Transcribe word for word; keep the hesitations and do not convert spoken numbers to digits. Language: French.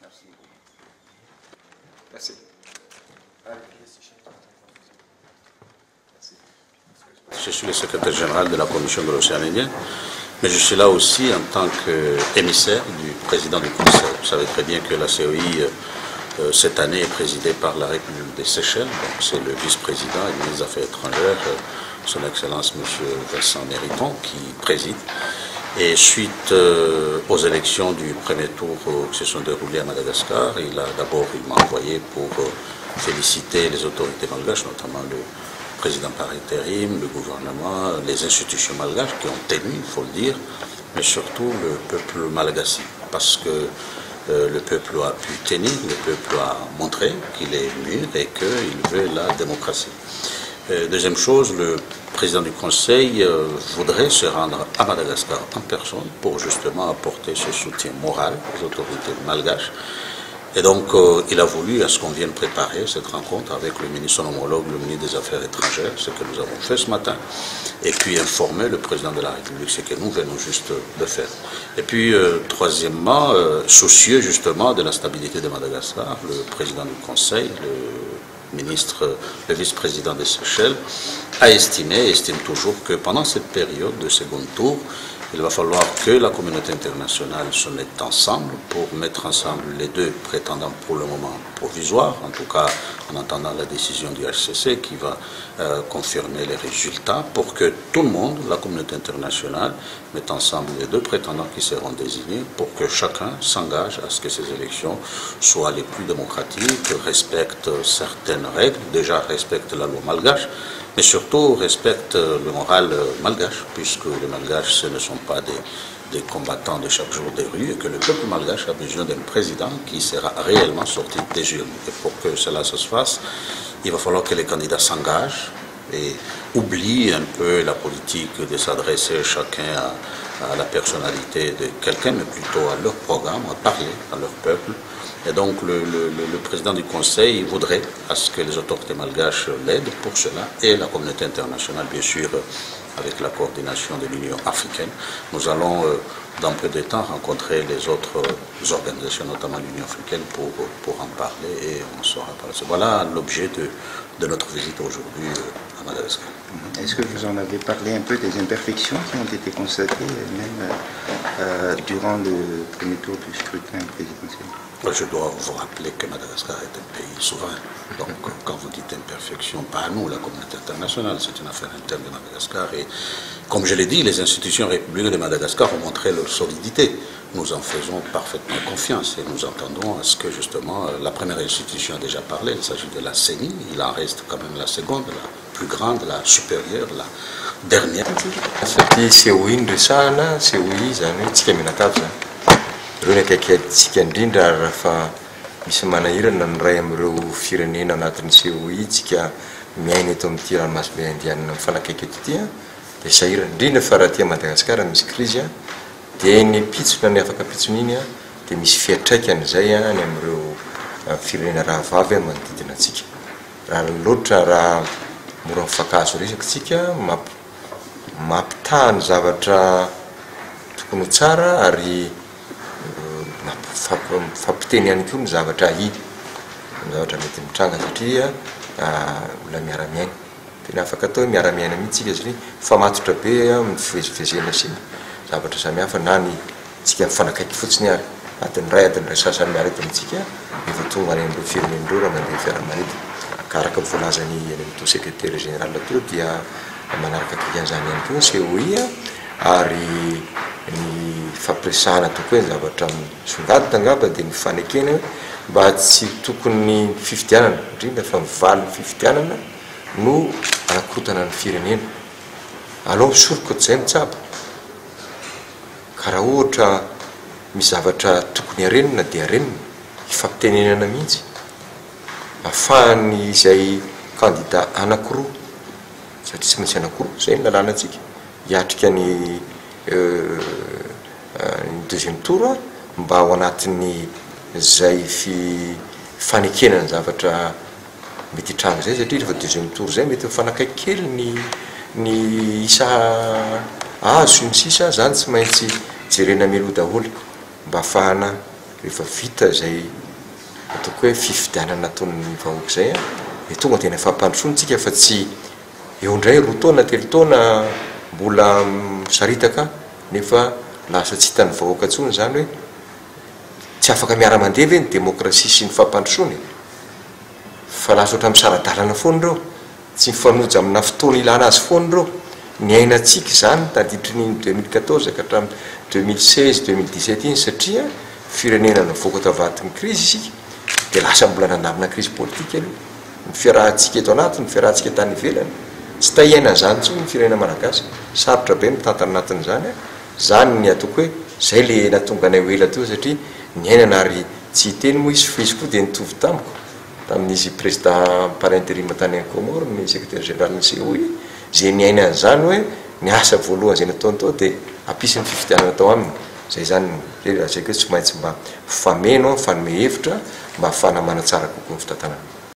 Merci. Je suis le secrétaire général de la Commission de l'Océan Indien, mais je suis là aussi en tant qu'émissaire du président du Conseil. Vous savez très bien que la C O I, euh, cette année, est présidée par la République des Seychelles. C'est le vice-président et ministre des Affaires étrangères, euh, son Excellence M. Vincent Mériton, qui préside. Et suite euh, aux élections du premier tour euh, qui se sont déroulées à Madagascar, il a d'abord il m'a envoyé pour euh, féliciter les autorités malgaches, notamment le président par intérim, le gouvernement, les institutions malgaches qui ont tenu, il faut le dire, mais surtout le peuple malagasy, parce que euh, le peuple a pu tenir, le peuple a montré qu'il est mûr et qu'il veut la démocratie. Euh, deuxième chose, le président du Conseil euh, voudrait se rendre à Madagascar en personne pour justement apporter ce soutien moral aux autorités malgaches. Et donc, euh, il a voulu à ce qu'on vienne préparer cette rencontre avec le ministre, son homologue, le ministre des Affaires étrangères, ce que nous avons fait ce matin, et puis informer le président de la République, ce que nous venons juste de faire. Et puis, euh, troisièmement, euh, soucieux justement de la stabilité de Madagascar, le président du Conseil, le ministre, le vice-président des Seychelles, a estimé, estime toujours que pendant cette période de second tour, il va falloir que la communauté internationale se mette ensemble pour mettre ensemble les deux prétendants pour le moment provisoires, en tout cas en attendant la décision du H C C qui va euh, confirmer les résultats, pour que tout le monde, la communauté internationale, mette ensemble les deux prétendants qui seront désignés pour que chacun s'engage à ce que ces élections soient les plus démocratiques, respectent certaines règles, déjà respectent la loi malgache, mais surtout respectent le moral malgache, puisque les malgaches, ce ne sont pas des, des combattants de chaque jour des rues, et que le peuple malgache a besoin d'un président qui sera réellement sorti des urnes. Et pour que cela se fasse, il va falloir que les candidats s'engagent et oublient un peu la politique de s'adresser chacun à, à la personnalité de quelqu'un, mais plutôt à leur programme, à parler à leur peuple. Et donc le, le, le président du Conseil voudrait à ce que les autorités malgaches l'aident pour cela, et la communauté internationale, bien sûr, avec la coordination de l'Union africaine. Nous allons, euh, dans peu de temps, rencontrer les autres euh, organisations, notamment l'Union africaine, pour, pour en parler, et on saura par ça. Voilà l'objet de, de notre visite aujourd'hui euh, à Madagascar. Est-ce que vous en avez parlé un peu des imperfections qui ont été constatées, même euh, durant le premier tour du scrutin présidentiel? Je dois vous rappeler que Madagascar est un pays souverain. Donc, quand vous dites imperfection, pas à nous, la communauté internationale, c'est une affaire interne de Madagascar. Et comme je l'ai dit, les institutions républicaines de Madagascar ont montré leur solidité. Nous en faisons parfaitement confiance et nous entendons à ce que, justement, la première institution a déjà parlé. Il s'agit de la C E N I. Il en reste quand même la seconde, la plus grande, la supérieure, la dernière. C'était C O I ndresahana, C O I zany hoe tsika menakavy zany. Ireo ny akaikitsika indrindra raha misy manahirana ny ray amin'ireo firenena anatin'ny C O I tsika miaina eto amin'ity ranomasimbe indianina mifanakaiky eto ity, dia sahirana indrindra fa raha tia Madagasikara misy krizy, dia ny pitsona ny afaka pitsona iny dia misy fiatraikany izay any amin'ireo firenena rahavavy manodidina antsika. Raha loatra raha mora mifakazo resaka tsika mampitahany zavatra tokony tsara ary fampiteny ihany koa ny zavatra ahiny, ny zavatra mety mitranga satria olona miara-miaina. Tena afaka atao miara-miaina mihitsy tsika satria famatotra be amin'ny fivezivezena sy zavatra samihafa, na ny tsika mifanakaiky fotsiny ary atin'ny ray atin'ny ray sasany miarety amintsika efa tonga any amin'ireo firenen'ireo raha mandeha fiara-manidina. Ka araka volazany to secrétaire général to dia manaraka kian'izany ihany koa C O I, ary ny fampiresahana tokoa ny zavatra songadina angamba dia ny fanekena mba tsy tokony fifidianana, indrindra fa mivaly ny fifidianana no anakorotana ny firenena. Alao misoroka ohatr'izay mitsabo, ka raha ohatra misy zavatra tokony harenina dia harenina, hifampitenenana mihitsy ahafahany izay kandida anakiroa, satria tsy maintsy anakiroa, izay ny lalàna antsika hiatrika ny ny deuxième tour, mba ao anatin'ny zay fanekenana zavatra mety hitranga zay, satria rehefa deuxième tour zay mety mifanakaiky kely ny ny isa azo ny sisa, zany tsy maintsy jerena melo daholo mba ahafahana rehefa vita zay atoko hoe fifidianana nataon'ny vahoaka izay a e tonga tena fampandrosontsika fa tsy eo indray roa taona telo taona mbola misaritaka nefa lasa tsy hitan'ny vahoaka ntsony zany hoe tsy afaka miara-mandeha ve ny demokrasia sy ny fampandrosony fa lasa oatra misaradalana foany reo tsy mifanoja amina fotoana ilana azy foany reo ny ainatsika zany tadidriny deux mille quatorze ka hatramin'ny deux mille seize deux mille dix-sept iny satria firenena navoaka tavatin'ny crise isika dia lasa mbola nandamina crise politique aloha ny fiarahantsika eto anatiny ny fiarahantsika tany ivelany tsy tahiaina zany ntsony ny firenena malagasy sarotra be mitantana anatin'izany a zany ny atoko hoe zay le natonga anay ho ela teo satria ny ainana ary tsy hiteny moa izy fa izy koa dia nitovy tamiko tamin'izy président par intérim tany any Comore ny secrétaire général ny C O I zay ny aina an'izany hoe ny asa voalohany zay nataony tao dia ampisin'ny fifidianana tao aminy zay zany zay koe tsy maintsy mba fameno fanome hevitra mba hafana manatsara kokoa ny fitantanana